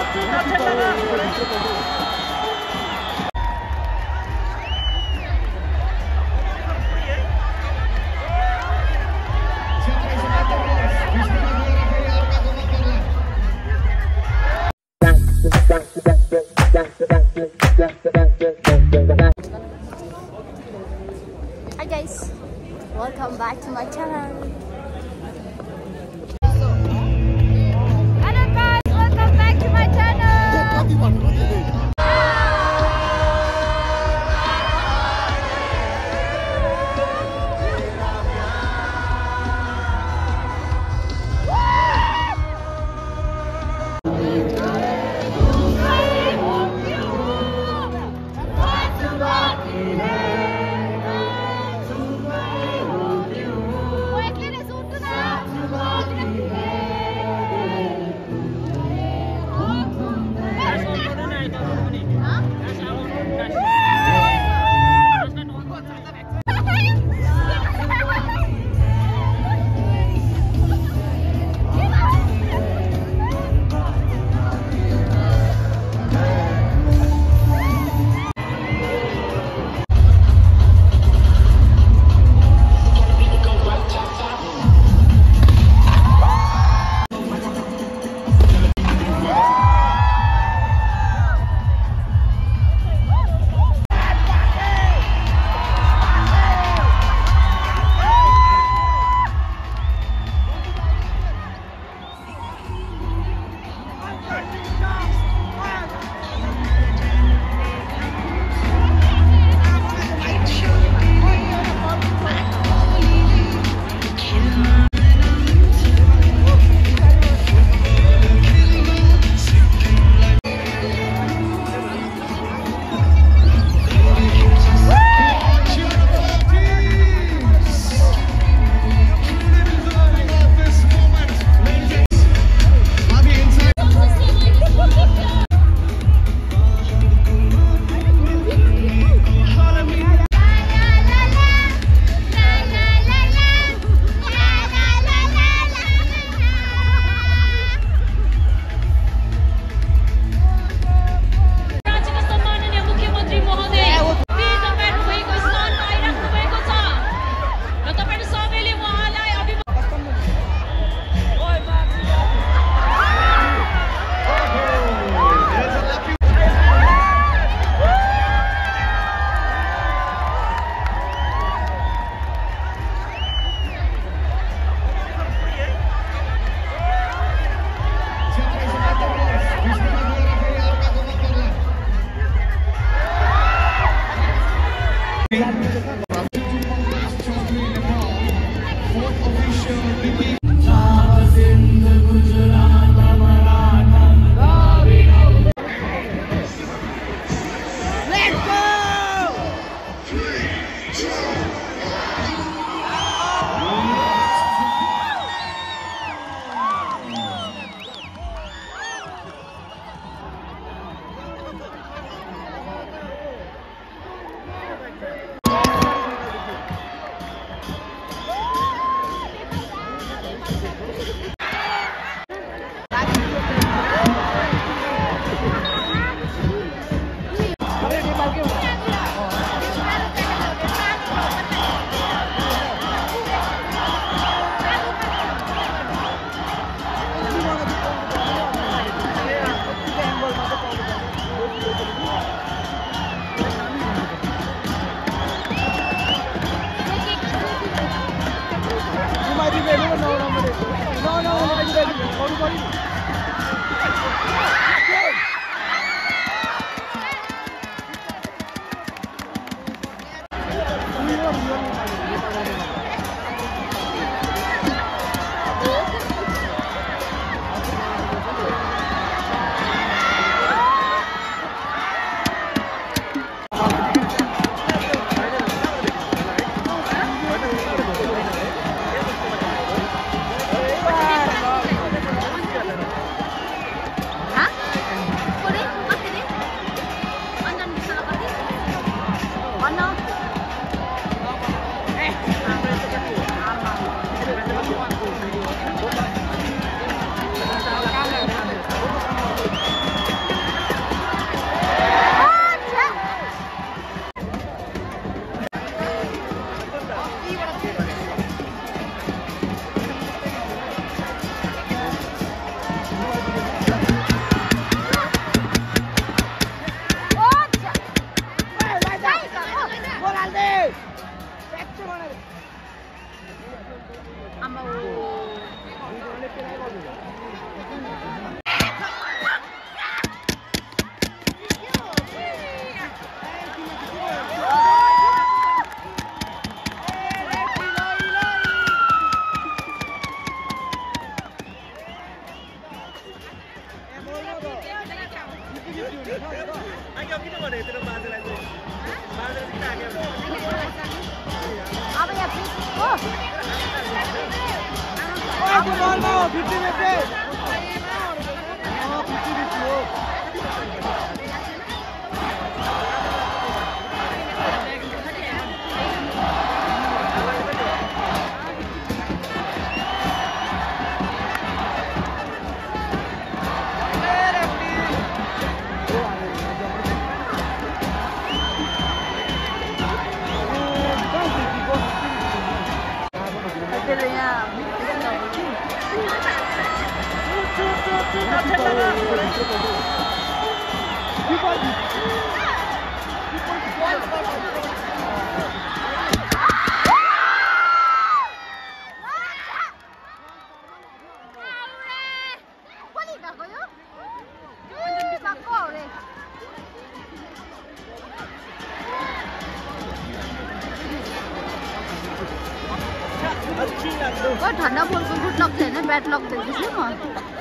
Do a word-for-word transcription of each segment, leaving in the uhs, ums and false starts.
Hi guys, welcome back to my channel. Hello guys, welcome back to my channel. ठंडा बोल को good luck छैन bad luck देख्छु म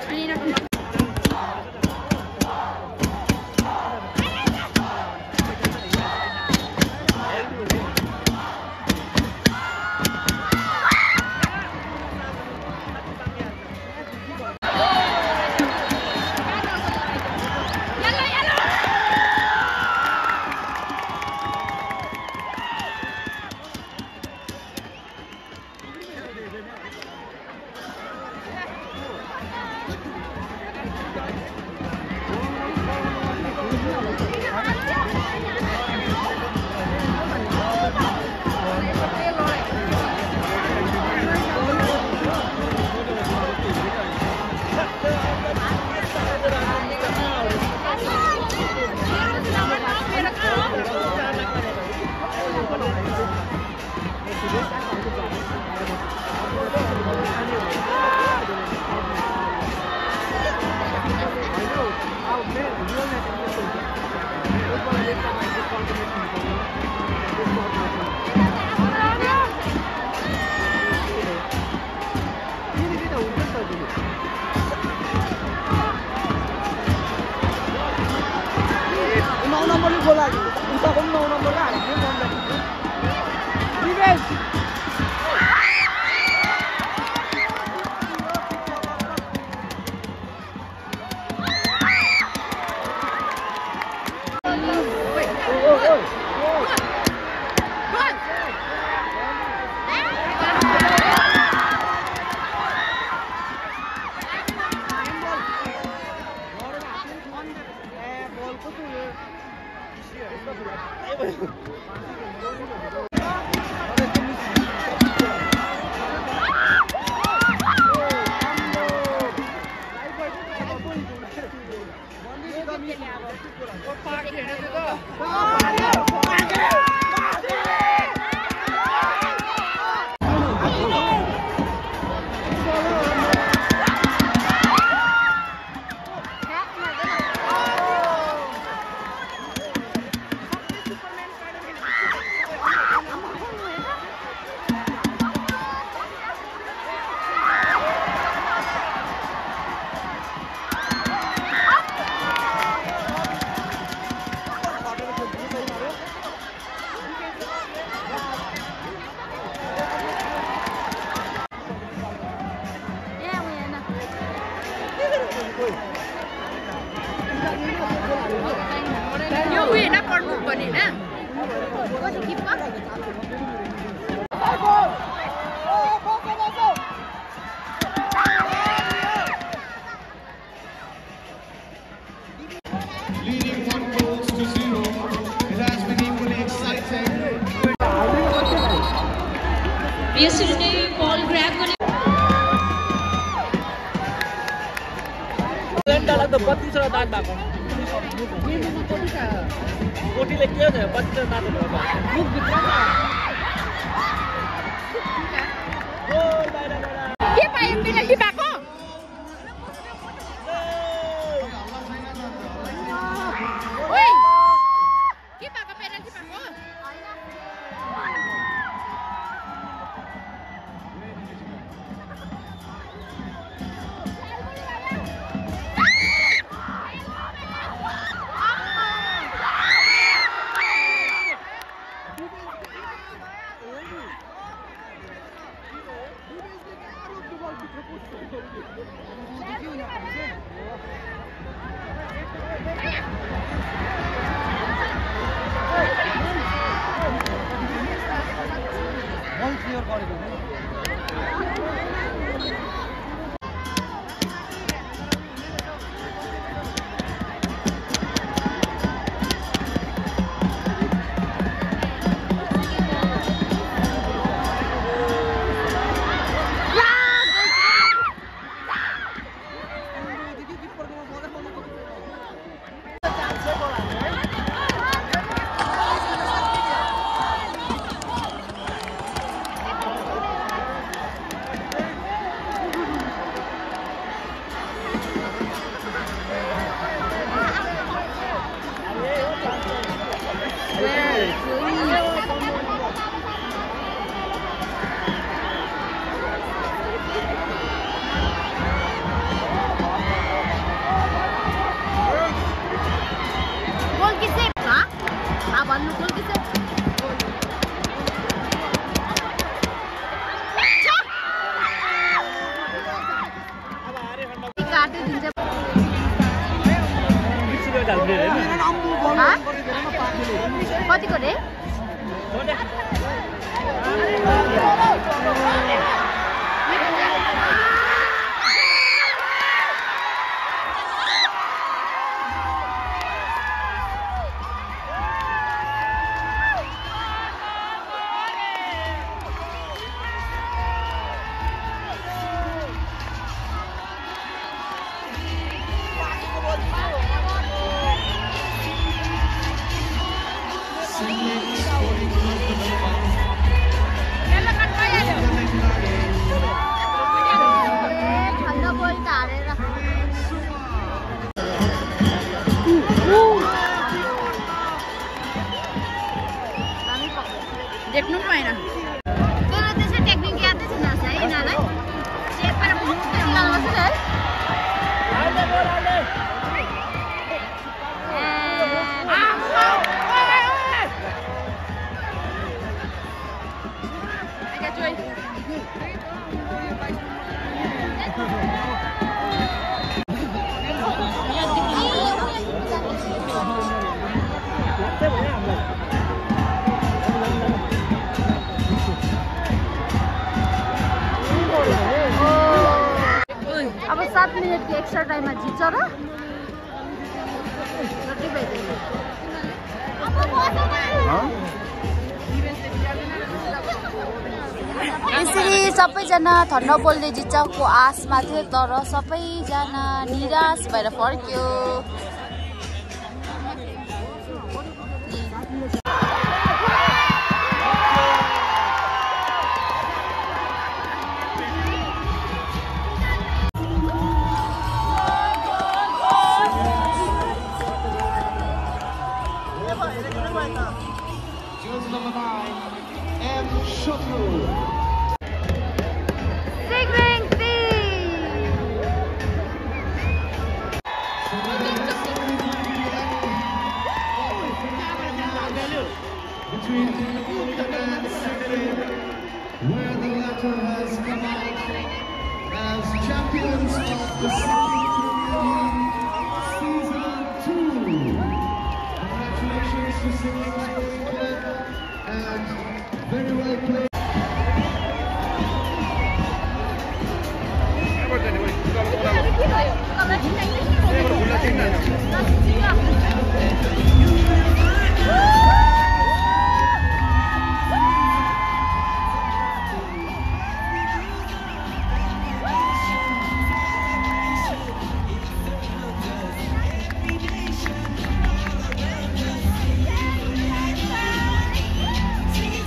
यो उयो ना पर्नु पनि ना कति किपमा Leading one goals to zero. It has been equally exciting. यसरी नै बल ग्र्याब गर्ने घण्टालाई त बत्तीसवटा दाँत भएको कोटीले के हो बत्तीसवटा दाँत मुखभित्र के पायो पेनल्टी भएको ओइ के भएको पेनल्टी भएको कतिको रे देख्नु पाएन तर त्यसै टेक्निक यादै छैन है यिनीहरूलाई चेपेर मुक्ति लाग्छ है अब सात मिनट के एक्स्ट्रा टाइम में जित्छ र यसरी सबैजना थन्डरबोल्टले जित्छको आशमा थियो तर सबैजना निराश भएर फर्क्यो। Jersey number nine, M. Shotru. Sigring Between Luka and Sigrid, where the latter has come out as champions of the Sigrid Season two. Congratulations to Sigrid and very well played. See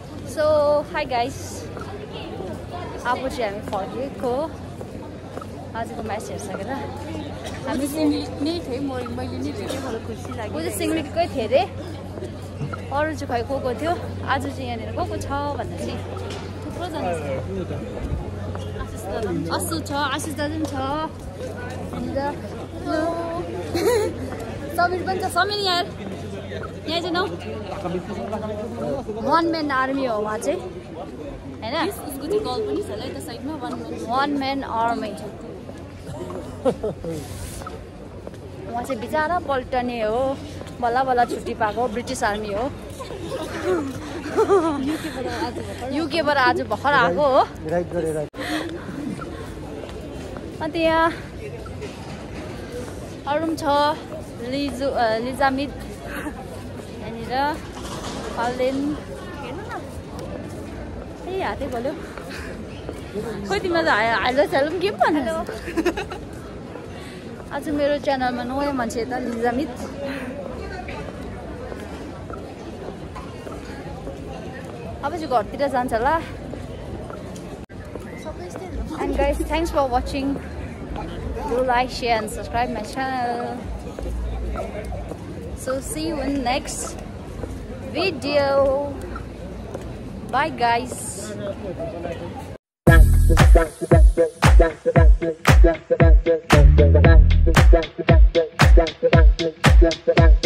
so hi guys, अब चाहिँ हामी फर्केको आजको match हेरिसकेर। हामी नै थिएँ म मैले नै धेरै मलाई खुसी लाग्यो। ऊ चाहिँ सिङ्गलिटकै थिएँ अरे, अरू चाहिँ खै को को थियो। आज चाहिँ यहाँनिर को को छ भन्दा चाहिँ थुप्रोजना छ। आशिष छ, आशिष दाजु पनि छ, समीर पनि छ। समीर यहाँ यहाँ चाहिँ न वान म्यान आर्मी हो उहाँ चाहिँ, होइन? उसको चाहिँ गल पनि छ होला यता साइडमा one man one man army. उहाँ चाहिँ बिचरा पल्टने हो, बल्ल बल्ल छुट्टी पाएको ब्रिटिस आर्मी हो। युकेबाट आज भर्खर आएको हो। अन्त यहाँ अरू पनि छ, लिजु लिजामित यहाँनिर, पालेन। ए हातै बोल्यो खोइ, तिमीलाई त हाइलो स्यालो पनि के पो भन्नु। आज मेरो च्यानलमा नयाँ मान्छे त लिजामित। अब चाहिँ घरतिर जान्छ होला। And guys, thanks for watching. Do like, share and subscribe my channel. So see you in next video. Bye guys.